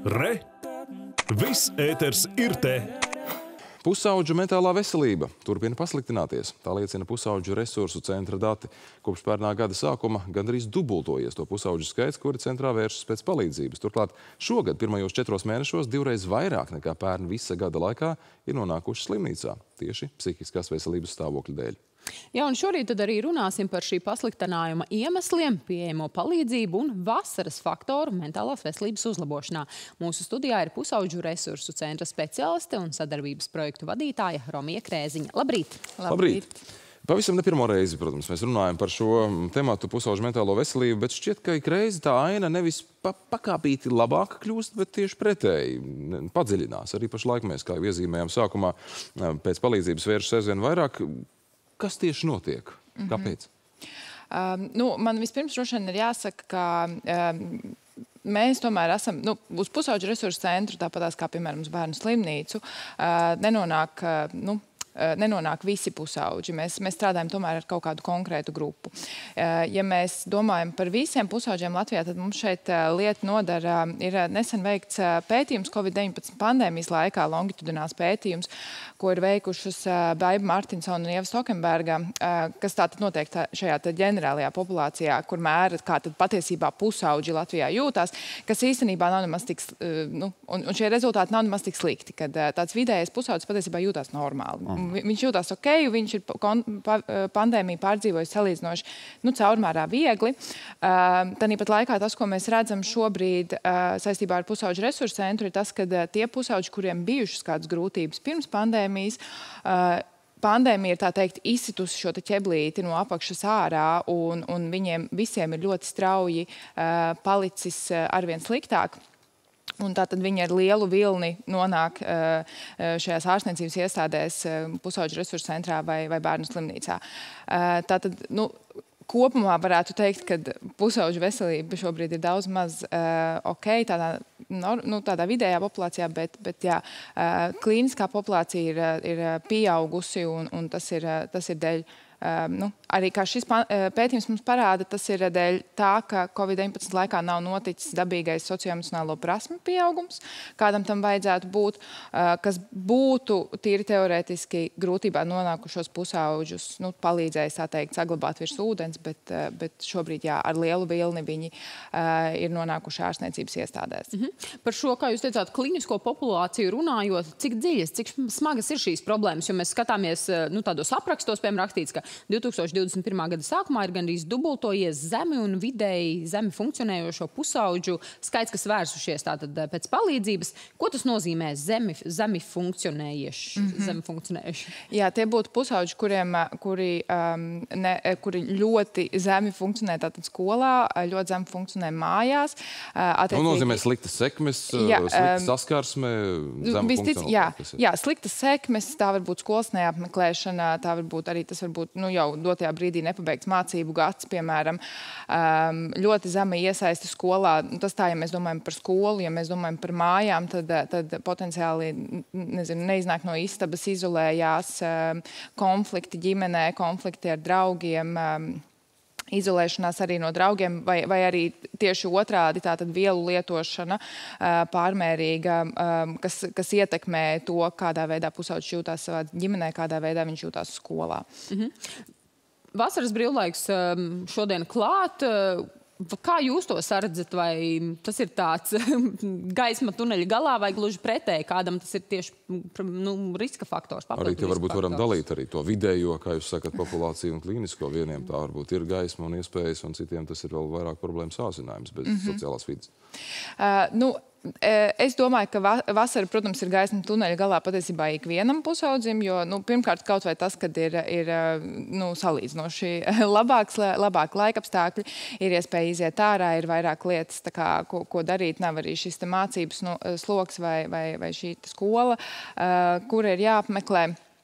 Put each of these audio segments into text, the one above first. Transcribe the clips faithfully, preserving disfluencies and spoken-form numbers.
Re! Viss ēters ir te! Pusaudžu mentālā veselība turpina pasliktināties. Tā liecina Pusaudžu resursu centra dati. Kopš pērnā gada sākuma gandrīz dubultojies to pusaudžu skaits, kuri centrā vēršas pēc palīdzības. Turklāt šogad pirmajos četros mēnešos divreiz vairāk nekā pērn visa gada laikā ir nonākuši slimnīcā tieši psihiskās veselības stāvokļa dēļ. Jā, un šorīt tad arī runāsim par šī pasliktinājuma iemesliem, pieejamo palīdzību un vasaras faktoru mentālās veselības uzlabošanā. Mūsu studijā ir Pusaudžu resursu centra speciāliste un sadarbības projektu vadītāja Romija Krēziņa. Labrīt! Labrīt! Pavisam ne pirmo reizi, protams, mēs runājam par šo tematu pusaudžu mentālo veselību, bet šķiet, ka ik reizi tā aina nevis pa pakāpīti labāka kļūst, bet tieši pretēji padziļinās. Arī pašlaik mēs, kā jau iezīmējām sākumā, pēc palīdzības vēršas aizvien vairāk. Kas tieši notiek? Kāpēc? Mm-hmm. um, nu, man vispirms droši vien ir jāsaka, ka um, mēs tomēr esam, nu, uz Pusaudžu resursu centru, tāpatās kā, piemēram, uz bērnu slimnīcu, uh, nenonāk, uh, nu, nenonāk visi pusauģi. Mēs, mēs strādājam tomēr ar kaut kādu konkrētu grupu. Ja mēs domājam par visiem pusauģiem Latvijā, tad mums šeit lieta nodara ir nesen veikts pētījums Covid deviņpadsmit pandēmijas laikā, longitudināls pētījums, ko ir veikušas Baiba Martinsona un Ieva Stokenberga, kas tātad notiek tā, šajā tā ģenerālajā populācijā, kur mēra, kā tad patiesībā pusauģi Latvijā jūtās, kas īstenībā nav nemaz tik, nu, un, un šie rezultāti nav nemaz tik slikti, kad tāds vidējais pusauģis patiesībā jūtās normāli. Mm. Viņš jūtās ok, viņš ir pandēmiju pārdzīvojis salīdzinoši nu, caurmērā viegli. Tāpat laikā tas, ko mēs redzam šobrīd saistībā ar Pusaudžu resursu centru, ir tas, ka tie pusauģi, kuriem bijušas kādas grūtības pirms pandēmijas, pandēmija ir, tā teikt, izsitusi šo ķeblīti no apakšas ārā, un, un viņiem visiem ir ļoti strauji palicis arvien sliktāk. Un tātad viņi ar lielu vilni nonāk uh, šajās ārstniecības iestādēs, uh, Pusaudžu resursu centrā vai, vai bērnu slimnīcā. Uh, tātad, nu, kopumā varētu teikt, ka pusauģu veselība šobrīd ir daudz maz uh, ok, tādā, nu, tādā vidējā populācijā, bet, bet jā, uh, klīniskā populācija ir, ir pieaugusi, un, un tas ir, tas ir dēļ. Uh, nu, arī kā šis pētījums mums parāda, tas ir dēļ tā, ka Covid deviņpadsmit laikā nav noticis dabīgais socioemocionālo prasmu pieaugums, kādam tam vajadzētu būt, uh, kas būtu tīri teorētiski grūtībā nonākušos pusauģus, nu, palīdzējis, tā teikt, saglabāt virs ūdens, bet, uh, bet šobrīd, jā, ar lielu vilni viņi uh, ir nonākuši ārstniecības iestādēs. Mm-hmm. Par šo, kā jūs teicāt, klinisko populāciju runājot, cik dziļas, cik smagas ir šīs problēmas, jo mēs skatāmies, nu, tādos aprakstos, piemēram, rakstīts, ka divi tūkstoši divdesmit pirmā gada sākumā ir gandrīz dubultojies zemi un vidēji zemi funkcionējošo pusauģu skaits, kas vērsušies tātad pēc palīdzības. Ko tas nozīmē zemi, zemi funkcionējuši? Mm-hmm. Zemi funkcionējuši? Jā, tie būtu pusauģi, kuriem, kuri, um, ne, kuri ļoti zemi funkcionē tātad skolā, ļoti zemi funkcionē mājās. Attiecīgi... Nu, nozīmē sliktas sekmes, jā, slikta um, saskarsme, zemi funkcionalitāte. Jā, jā, sliktas sekmes, tā var būt skolas neapmeklēšana, tā var būt arī tas var būt nu, jau dotajā brīdī nepabeigts mācību gads, piemēram, um, ļoti zema iesaisti skolā. Tas tā, ja mēs domājam par skolu, ja mēs domājam par mājām, tad, tad potenciāli nezinu, neiznāk no istabas, izolējās, um, konflikti ģimenē, konflikti ar draugiem, um, izolēšanās arī no draugiem, vai, vai arī tieši otrādi tātad vielu lietošana pārmērīga, kas, kas ietekmē to, kādā veidā pusauģis jūtās savā ģimenē, kādā veidā viņš jūtās skolā. Mm-hmm. Vasaras brīvlaiks šodien klāt. Kā jūs to saredzat? Vai tas ir tāds gaisma tuneļa galā vai gluži pretēji? Kādam tas ir tieši nu, riska faktors? Arī te varbūt varam dalīt arī to vidējo, kā jūs sakat, populāciju un klīnisko. Vieniem tā varbūt ir gaisma un iespējas, un citiem tas ir vēl vairāk problēmu sāsinājums bez mm-hmm. sociālās vides. Uh, nu, Es domāju, ka vasara, protams, ir gaisma tuneļa galā patiesībā ikvienam pusaudzim, jo, nu, pirmkārt, kaut vai tas, kad ir, ir nu, salīdzinoši labāks, labāk laikapstākļi, ir iespēja iziet ārā, ir vairāk lietas, tā kā, ko, ko darīt, nav arī šis te mācības nu, sloks vai, vai, vai šī skola, uh, kura ir jāapmeklē.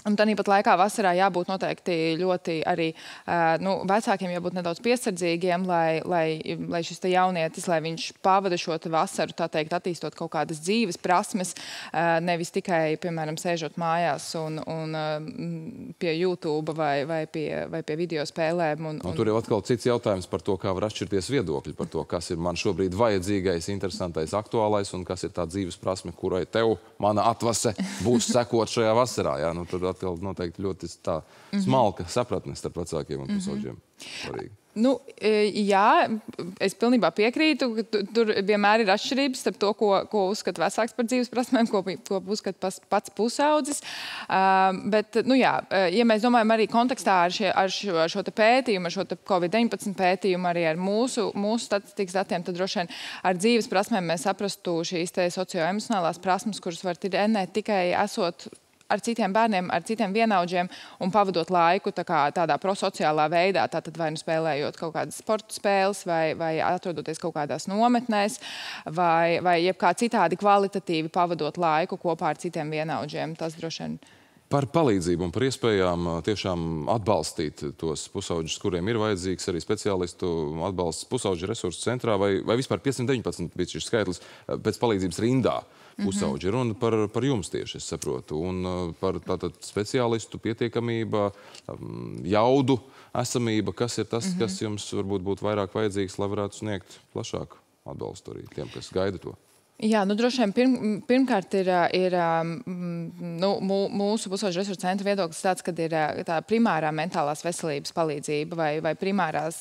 Un tāpat laikā vasarā jābūt noteikti ļoti arī nu, vecākiem jābūt nedaudz piesardzīgiem, lai, lai, lai šis te jaunietis, lai viņš pavada šo vasaru, tā teikt, attīstot kaut kādas dzīves prasmes, nevis tikai, piemēram, sēžot mājās un, un pie YouTube vai, vai, pie, vai pie video spēlēm. Un, un... Un tur jau atkal cits jautājums par to, kā var atšķirties viedokļi, par to, kas ir man šobrīd vajadzīgais, interesantais, aktuālais un kas ir tā dzīves prasme, kurai tev mana atvase būs sekot šajā vasarā. Jā? Nu, tur atkal noteikti ļoti tā smalka sapratne starp vecākiem un pusauģiem. Svarīgi. Nu, jā, es pilnībā piekrītu, ka tur vienmēr ir atšķirības starp to, ko, ko uzskata vecāks par dzīves prasmēm, ko, ko uzskata pats pusaudzis. Uh, bet, nu jā, ja mēs domājam arī kontekstā ar, šie, ar šo, šo te pētījumu, ar šo te Covid deviņpadsmit pētījumu, arī ar mūsu, mūsu statistikas datiem, tad droši vien ar dzīves prasmēm mēs saprastu šīs te socioemocionālās prasmes, kuras var trenēt tikai esot ar citiem bērniem, ar citiem vienaudžiem un pavadot laiku tā kā, tādā prosociālā veidā, tātad vai nu spēlējot kaut kādas sporta spēles, vai, vai atrodoties kaut kādās nometnēs, vai, vai jebkā citādi kvalitatīvi pavadot laiku kopā ar citiem vienaudžiem. Tas droši vien. Par palīdzību un par iespējām tiešām atbalstīt tos pusauģus, kuriem ir vajadzīgs arī speciālistu atbalsts pusauģu resursu centrā, vai, vai vispār piecsimt deviņpadsmit bija šis skaitlis pēc palīdzības rindā. Pusauģi. Runa par, par jums tieši, es saprotu, un par tātad speciālistu pietiekamība, jaudu esamība, kas ir tas, mm-hmm. kas jums varbūt būtu vairāk vajadzīgs, lai varētu sniegt plašāku atbalstu arī tiem, kas gaida to. Jā, nu droši vien pirm, pirmkārt ir, ir nu, mūsu pusauģu resursu centra viedoklis tāds, kad ir tā primārā mentālās veselības palīdzība vai, vai primārās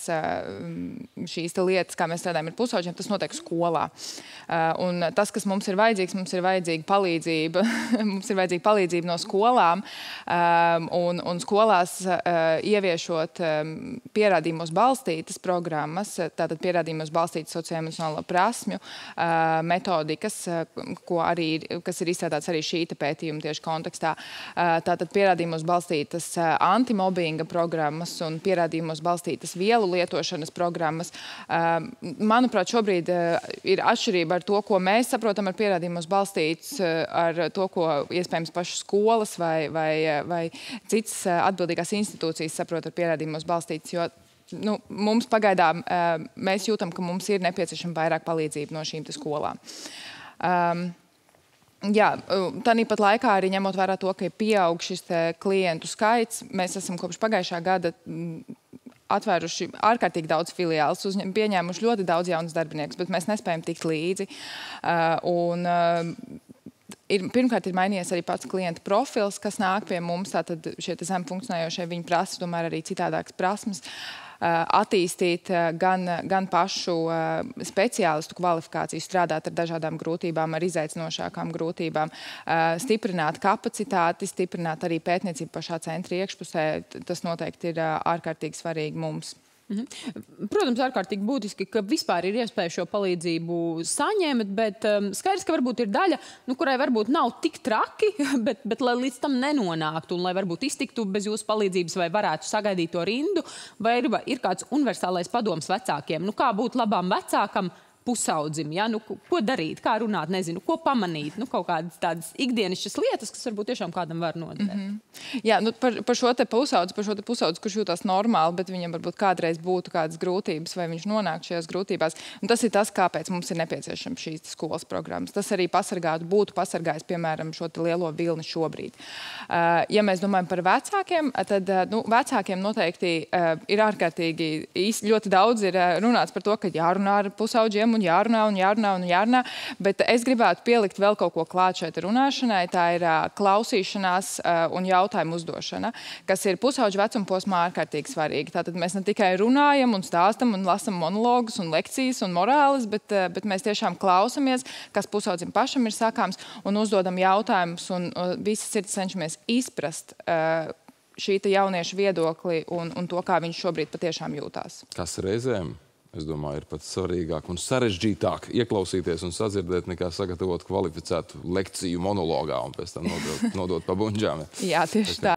šīs te lietas, kā mēs strādājam ar pusauģiem, tas notiek skolā. Un tas, kas mums ir vajadzīgs, mums ir vajadzīga palīdzība, mums ir vajadzīga palīdzība no skolām un, un skolās ieviešot pierādījumos balstītas programmas, tātad pierādījumos balstītas socioemocionālo prasmju metodu, Kas, ko arī, kas ir izstrādāts arī šī pētījuma tieši kontekstā. Tātad pierādījumos balstītas antimobbinga programmas un pierādījumos balstītas vielu lietošanas programmas. Manuprāt, šobrīd ir atšķirība ar to, ko mēs saprotam ar pierādījumos balstīts, ar to, ko iespējams pašas skolas vai, vai, vai citas atbildīgās institūcijas saprot ar pierādījumos balstīts, jo Nu, mums pagaidām mēs jūtam, ka mums ir nepieciešama vairāk palīdzība no šīm te skolām. Um, jā, tāpat laikā arī ņemot vērā to, ka ir pieaug šis te klientu skaits, mēs esam kopš pagājušā gada atvēruši ārkārtīgi daudz filiālus, uzņem, pieņēmuši ļoti daudz jaunas darbiniekus, bet mēs nespējam tikt līdzi. Uh, un, uh, Ir, pirmkārt, ir mainījies arī pats klienta profils, kas nāk pie mums. Tātad šie zem funkcionējošie viņi prasa tomēr arī citādākas prasmes. Attīstīt gan, gan pašu speciālistu kvalifikāciju, strādāt ar dažādām grūtībām, ar izaicinošākām grūtībām, stiprināt kapacitāti, stiprināt arī pētniecību pašā centra iekšpusē. Tas noteikti ir ārkārtīgi svarīgi mums. Mhm. Protams, ārkārtīgi būtiski, ka vispār ir iespēja šo palīdzību saņemt, bet um, skaidrs, ka varbūt ir daļa, nu, kurai varbūt nav tik traki, bet, bet lai līdz tam nenonāktu un lai varbūt iztiktu bez jūsu palīdzības vai varētu sagaidīt to rindu, vai ir, ir kāds universālais padoms vecākiem, nu, kā būt labām vecākam, pusaudzim, ja? Nu, ko darīt, kā runāt, nezinu, ko pamanīt, nu, kaut kādas tādas ikdienišķas lietas, kas varbūt tiešām kādam var noderēt. Mm-hmm. Jā, nu, par, par šo te pusaudzi, par šo te pusaudzi, kurš jūtās normāli, bet viņam varbūt kādreiz būtu kādas grūtības, vai viņš nonāk šajās grūtībās. Un tas ir tas, kāpēc mums ir nepieciešams šīs skolas programmas. Tas arī pasargātu, būtu pasargājis, piemēram, šo te lielo vilni šobrīd. Uh, ja mēs domājam par vecākiem, tad uh, nu, vecākiem noteikti uh, ir ārkārtīgi īsti ļoti daudz ir uh, runāts par to, ka jārunā ar pusaudžiem, un jārunā, un jārunā, un jārunā, bet es gribētu pielikt vēl kaut ko klāt šeit runāšanai. Tā ir uh, klausīšanās uh, un jautājumu uzdošana, kas ir pusauģu vecuma posmā ārkārtīgi svarīgi. Tātad mēs ne tikai runājam un stāstam un lasam monologus un lekcijas un morāles, bet, uh, bet mēs tiešām klausamies, kas pusaudzim pašam ir sakāms, un uzdodam jautājumus, un uh, visi sirds cenšamies izprast uh, šī te jauniešu viedokli un, un to, kā viņš šobrīd patiešām jūtās. Kas reizēm? Es domāju, ir pats svarīgāk un sarežģītāk ieklausīties un sadzirdēt, nekā sagatavot kvalificētu lekciju monologā un pēc tam nodot, nodot pa bunģām. Jā, tieši tā.